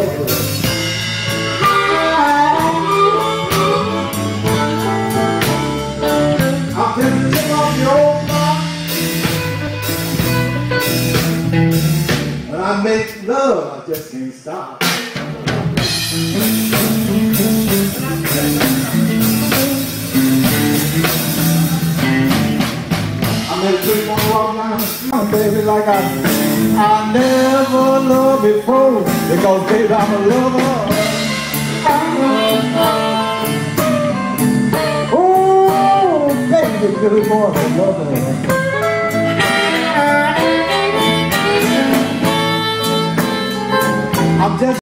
I'm just take off your old box. When I make love, I just can't stop. I'm gonna walk down the street, baby, like I never loved before. Because, baby, I'm a lover. Oh, baby, good boy, I love her. I'm just